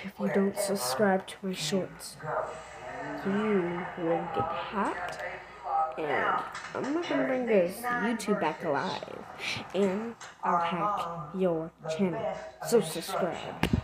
if you don't subscribe to my shorts, you will get hacked. And I'm not gonna bring this YouTube back alive. And I'll hack your channel. So subscribe.